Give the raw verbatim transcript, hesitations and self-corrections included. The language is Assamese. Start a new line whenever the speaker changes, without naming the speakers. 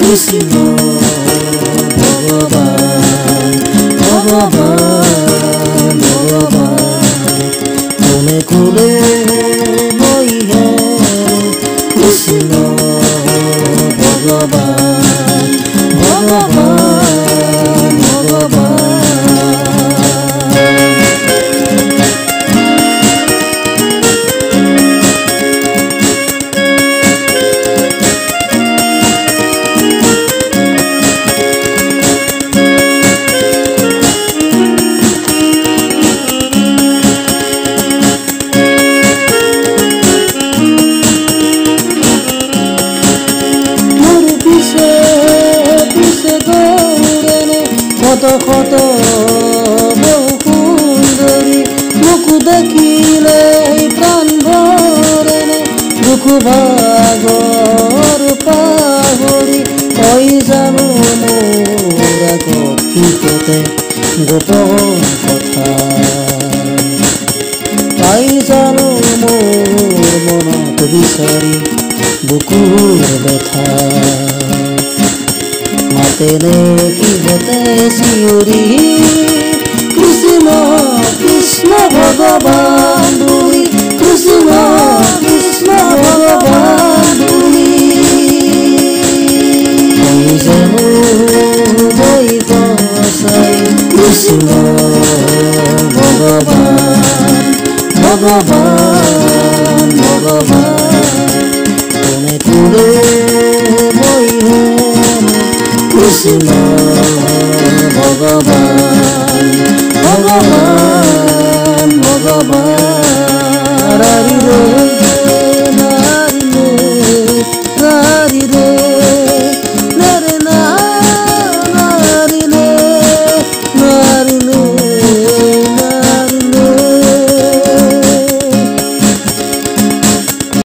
কৃষ্ণ ভগবান ভগবান ভগবান তুমি কোলে মই হে কৃষ্ণ ভগবান ভগবান ভগবান কত কত বহু সুন্দরী মুখ দেখিলে প্রাণ ভরে দুঃখ ভাগর পাহরি ওই জানো মোর আগত কিপতে গোপন কথা তাই জানো মোর মনত বিচাৰি বুকুৰ ব্যথা মাতেনে কিহতে চিঞৰি কৃষ্ণ কৃষ্ণ ভগৱান বুলি কৃষ্ণ কৃষ্ণ ভগৱান বুলি জানো মই বচাই কৃষ্ণ ভগৱান ভগৱান ভগৱান কোনে কোলে মই হে কৃষ্ণ